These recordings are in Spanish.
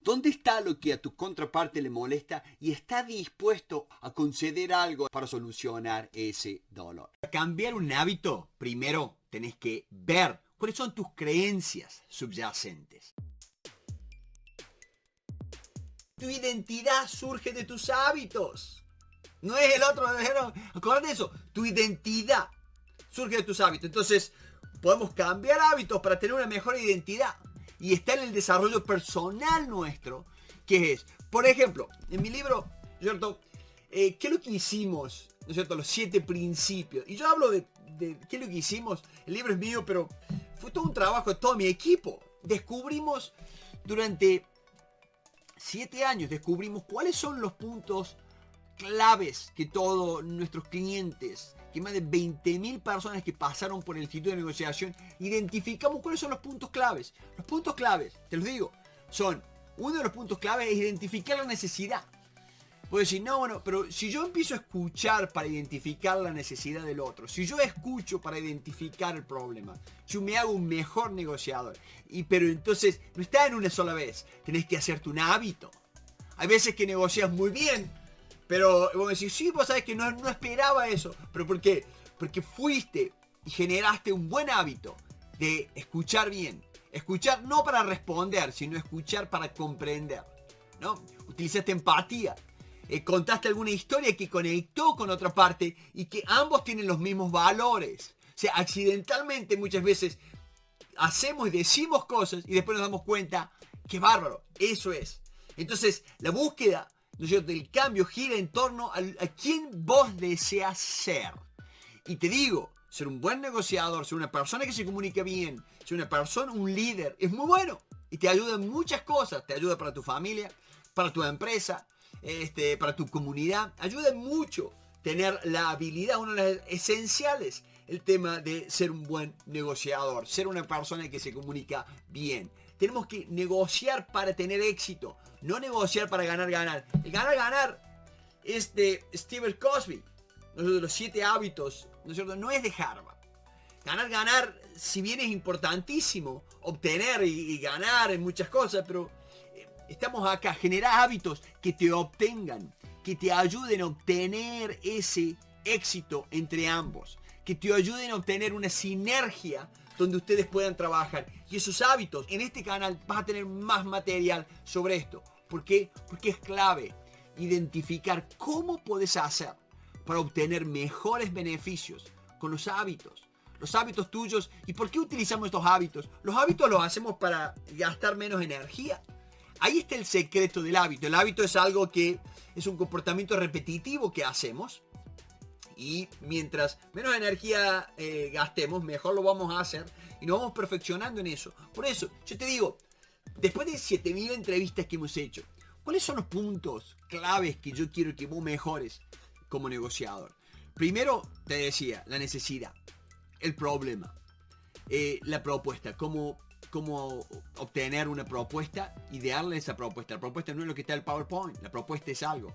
¿Dónde está lo que a tu contraparte le molesta y está dispuesto a conceder algo para solucionar ese dolor? Para cambiar un hábito, primero tenés que ver cuáles son tus creencias subyacentes. Tu identidad surge de tus hábitos. No es el otro. Acuérdate de eso. Tu identidad surge de tus hábitos. Entonces, podemos cambiar hábitos para tener una mejor identidad. Y está en el desarrollo personal nuestro. Que es, por ejemplo, en mi libro, ¿cierto? ¿Qué es lo que hicimos? ¿No es cierto? Los 7 principios. Y yo hablo de qué es lo que hicimos. El libro es mío, pero fue todo un trabajo de todo mi equipo. Descubrimos durante 7 años, descubrimos cuáles son los puntos claves que todos nuestros clientes, que más de 20.000 personas que pasaron por el Instituto de Negociación, identificamos cuáles son los puntos claves. Los puntos claves, te los digo, son, uno de los puntos claves es identificar la necesidad. Puedo decir, no, bueno, pero si yo empiezo a escuchar para identificar la necesidad del otro, si yo escucho para identificar el problema, yo me hago un mejor negociador. Pero entonces, no está en una sola vez, tenés que hacerte un hábito. Hay veces que negocias muy bien, pero vos decís, sí, vos sabés que no esperaba eso. ¿Pero por qué? Porque fuiste y generaste un buen hábito de escuchar bien. Escuchar no para responder, sino escuchar para comprender, ¿no? Utilizaste empatía. Contaste alguna historia que conectó con otra parte y que ambos tienen los mismos valores. O sea, accidentalmente muchas veces hacemos y decimos cosas y después nos damos cuenta, ¡qué bárbaro! Eso es. Entonces, la búsqueda, ¿no es cierto?, del cambio gira en torno a quién vos deseas ser. Y te digo, ser un buen negociador, ser una persona que se comunica bien, ser una persona, un líder, es muy bueno. Y te ayuda en muchas cosas. Te ayuda para tu familia, para tu empresa, para tu comunidad. Ayuda mucho tener la habilidad, una de las esenciales, el tema de ser un buen negociador, ser una persona que se comunica bien. Tenemos que negociar para tener éxito, no negociar para ganar. El ganar es de Stephen Covey, uno de los 7 hábitos, ¿no es cierto? No es de Harvard. Ganar, si bien es importantísimo, obtener y ganar en muchas cosas, pero estamos acá, generar hábitos que te obtengan, que te ayuden a obtener ese éxito entre ambos, que te ayuden a obtener una sinergia donde ustedes puedan trabajar. Y esos hábitos, en este canal vas a tener más material sobre esto. ¿Por qué? Porque es clave identificar cómo puedes hacer para obtener mejores beneficios con los hábitos tuyos. ¿Y por qué utilizamos estos hábitos? Los hábitos los hacemos para gastar menos energía. Ahí está el secreto del hábito. El hábito es algo que es un comportamiento repetitivo que hacemos. Y mientras menos energía gastemos, mejor lo vamos a hacer. Y nos vamos perfeccionando en eso. Por eso, yo te digo, después de 7.000 entrevistas que hemos hecho, ¿cuáles son los puntos claves que yo quiero que vos mejores como negociador? Primero, te decía, la necesidad, el problema, la propuesta, cómo obtener una propuesta y darle esa propuesta. La propuesta no es lo que está en el PowerPoint, la propuesta es algo.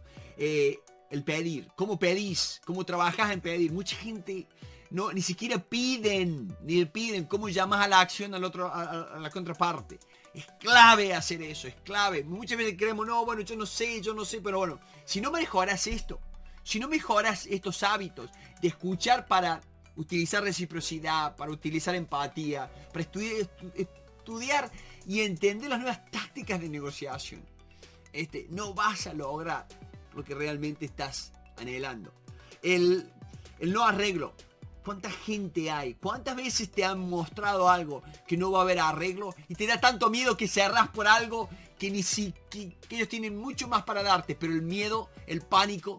El pedir, cómo pedís, cómo trabajás en pedir. Mucha gente ni siquiera piden cómo llamas a la acción al otro, a la contraparte. Es clave hacer eso, es clave. Muchas veces creemos, no, bueno, yo no sé, pero bueno, si no mejoras esto, si no mejoras estos hábitos de escuchar para utilizar reciprocidad, para utilizar empatía, para estudiar y entender las nuevas tácticas de negociación, no vas a lograr lo que realmente estás anhelando. El no arreglo. ¿Cuánta gente hay? ¿Cuántas veces te han mostrado algo que no va a haber arreglo y te da tanto miedo que cerrás por algo que que ellos tienen mucho más para darte, pero el miedo, el pánico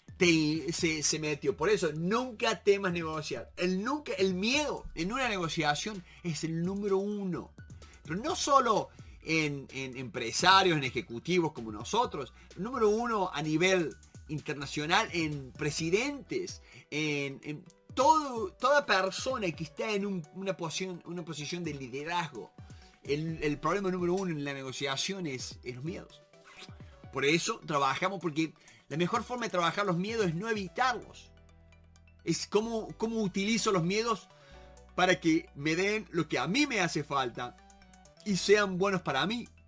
se metió? Por eso nunca temas negociar. El miedo en una negociación es el número 1. Pero no solo en empresarios, en ejecutivos como nosotros. El número 1 a nivel internacional, en presidentes, en toda persona que está en una posición de liderazgo. El problema número 1 en la negociación es los miedos. Por eso trabajamos, porque la mejor forma de trabajar los miedos es no evitarlos. Es cómo utilizo los miedos para que me den lo que a mí me hace falta y sean buenos para mí.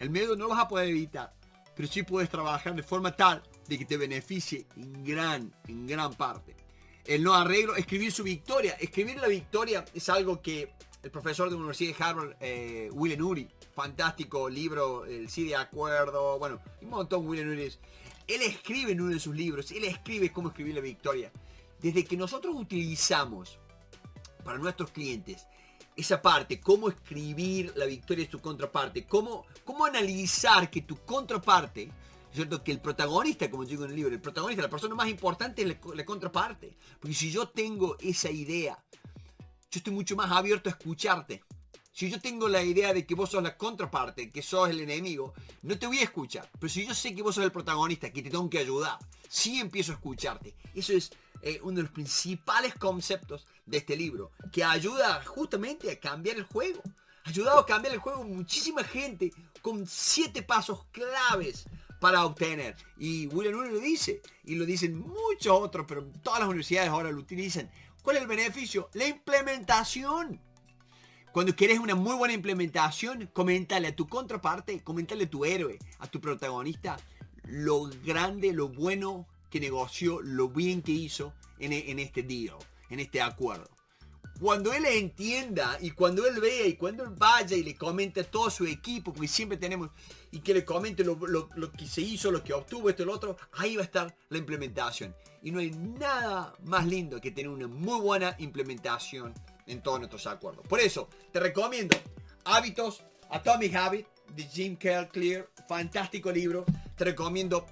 El miedo no lo vas a poder evitar, pero sí puedes trabajar de forma tal de que te beneficie en gran parte. El no arreglo, escribir su victoria. Escribir la victoria es algo que el profesor de la Universidad de Harvard, William Ury, fantástico libro, el sí de acuerdo, bueno, un montón William Ury. Él escribe en uno de sus libros, él escribe cómo escribir la victoria. Desde que nosotros utilizamos para nuestros clientes esa parte, cómo escribir la victoria de tu contraparte, cómo analizar que tu contraparte, ¿cierto? Que el protagonista, como digo en el libro, el protagonista, la persona más importante es la contraparte. Porque si yo tengo esa idea, yo estoy mucho más abierto a escucharte. Si yo tengo la idea de que vos sos la contraparte, que sos el enemigo, no te voy a escuchar. Pero si yo sé que vos sos el protagonista, que te tengo que ayudar, sí empiezo a escucharte. Eso es uno de los principales conceptos de este libro, que ayuda justamente a cambiar el juego. Ha ayudado a cambiar el juego muchísima gente con 7 pasos claves para obtener. Y William Ury lo dice, y lo dicen muchos otros, pero todas las universidades ahora lo utilizan. ¿Cuál es el beneficio? La implementación. Cuando quieres una muy buena implementación, coméntale a tu contraparte, coméntale a tu héroe, a tu protagonista, lo grande, lo bueno que negoció, lo bien que hizo en este deal, en este acuerdo. Cuando él entienda y cuando él vea y cuando él vaya y le comente a todo su equipo, porque siempre tenemos, y que le comente lo que se hizo, lo que obtuvo, esto y lo otro, ahí va a estar la implementación. Y no hay nada más lindo que tener una muy buena implementación en todos nuestros acuerdos. Por eso, te recomiendo Hábitos, Atomic Habit, de Jim Clear, fantástico libro, te recomiendo.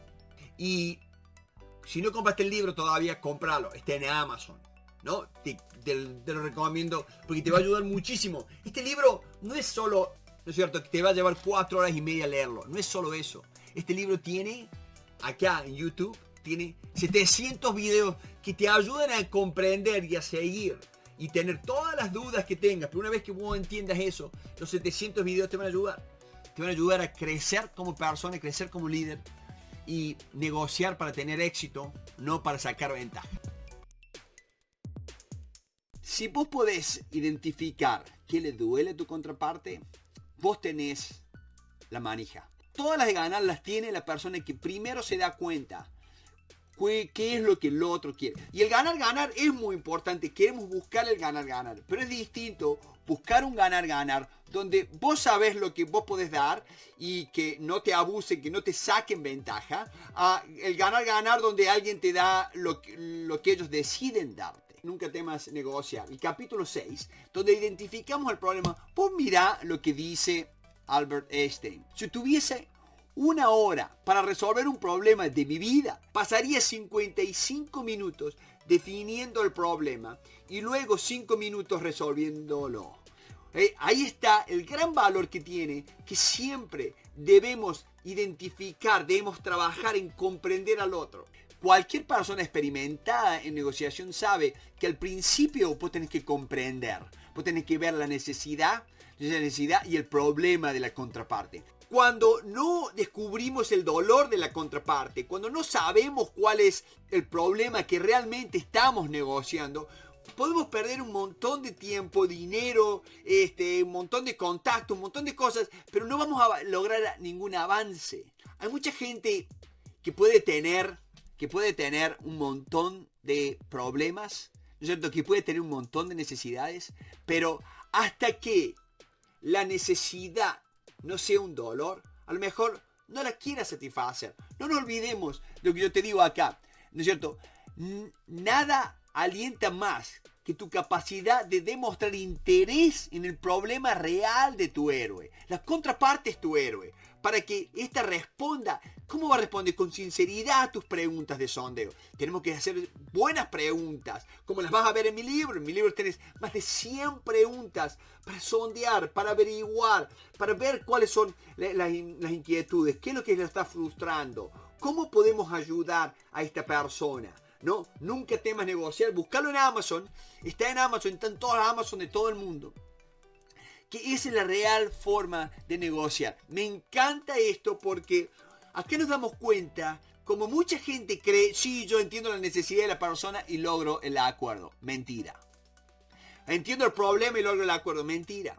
Y si no compraste el libro todavía, cómpralo, está en Amazon, ¿no? Te lo recomiendo porque te va a ayudar muchísimo. Este libro no es solo, ¿no es cierto?, que te va a llevar 4 horas y media leerlo, no es solo eso. Este libro tiene, acá en YouTube, tiene 700 videos que te ayudan a comprender y a seguir y tener todas las dudas que tengas. Pero una vez que vos entiendas eso, los 700 videos te van a ayudar. Te van a ayudar a crecer como persona, a crecer como líder y negociar para tener éxito, no para sacar ventaja. Si vos podés identificar qué le duele a tu contraparte, vos tenés la manija. Todas las de ganar las tiene la persona que primero se da cuenta qué es lo que el otro quiere. Y el ganar es muy importante. Queremos buscar el ganar. Pero es distinto buscar un ganar donde vos sabés lo que vos podés dar y que no te abusen, que no te saquen ventaja, a el ganar donde alguien te da lo que ellos deciden darte. Nunca temas negociar. El capítulo 6, donde identificamos el problema. Vos mirá lo que dice Albert Einstein. Si tuviese 1 hora para resolver un problema de mi vida, pasaría 55 minutos definiendo el problema y luego 5 minutos resolviéndolo. Ahí está el gran valor que tiene, que siempre debemos identificar, debemos trabajar en comprender al otro. Cualquier persona experimentada en negociación sabe que al principio vos tenés que comprender, vos tenés que ver la necesidad y el problema de la contraparte. Cuando no descubrimos el dolor de la contraparte, cuando no sabemos cuál es el problema que realmente estamos negociando, podemos perder un montón de tiempo, dinero, un montón de contacto, un montón de cosas, pero no vamos a lograr ningún avance. Hay mucha gente que puede tener un montón de problemas, ¿no es cierto?, que puede tener un montón de necesidades, pero hasta que la necesidad no sea un dolor, a lo mejor no la quiera satisfacer. No nos olvidemos de lo que yo te digo acá, ¿no es cierto? Nada alienta más que tu capacidad de demostrar interés en el problema real de tu héroe. La contraparte es tu héroe. Para que ésta responda, ¿cómo va a responder? Con sinceridad a tus preguntas de sondeo. Tenemos que hacer buenas preguntas, como las vas a ver en mi libro. En mi libro tenés más de 100 preguntas para sondear, para averiguar, para ver cuáles son las inquietudes, qué es lo que le está frustrando, cómo podemos ayudar a esta persona. No, nunca temas negociar, buscalo en Amazon, está en Amazon, está en todas las Amazon de todo el mundo. Que esa es la real forma de negociar. Me encanta esto porque acá nos damos cuenta, como mucha gente cree, sí, yo entiendo la necesidad de la persona y logro el acuerdo. Mentira. Entiendo el problema y logro el acuerdo. Mentira.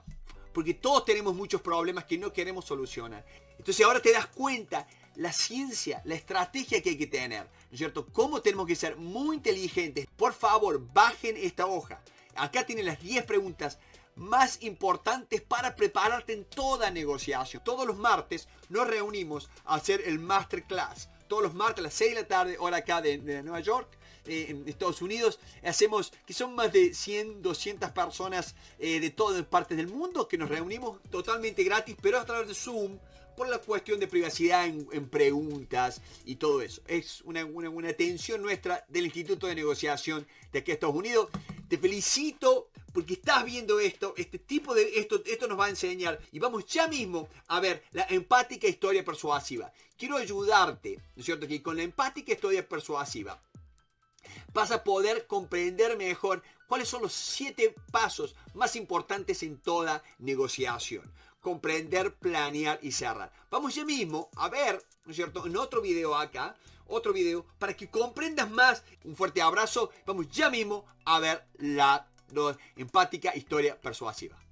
porque todos tenemos muchos problemas que no queremos solucionar. Entonces ahora te das cuenta la ciencia, la estrategia que hay que tener, ¿no es cierto? Cómo tenemos que ser muy inteligentes. Por favor, bajen esta hoja. Acá tienen las 10 preguntas más importantes para prepararte en toda negociación. Todos los martes nos reunimos a hacer el masterclass. Todos los martes a las 6 de la tarde, hora acá de Nueva York, en Estados Unidos. Hacemos, que son más de 100, 200 personas de todas partes del mundo que nos reunimos totalmente gratis, pero a través de Zoom, por la cuestión de privacidad en preguntas y todo eso. Es una atención nuestra del Instituto de Negociación de aquí a Estados Unidos. Te felicito porque estás viendo esto, esto nos va a enseñar y vamos ya mismo a ver la empática historia persuasiva. Quiero ayudarte, ¿no es cierto? Que con la empática historia persuasiva vas a poder comprender mejor cuáles son los 7 pasos más importantes en toda negociación. Comprender, planear y cerrar. Vamos ya mismo a ver, ¿no es cierto?, en otro video acá, otro video, para que comprendas más. Un fuerte abrazo. Vamos ya mismo a ver la empática historia persuasiva.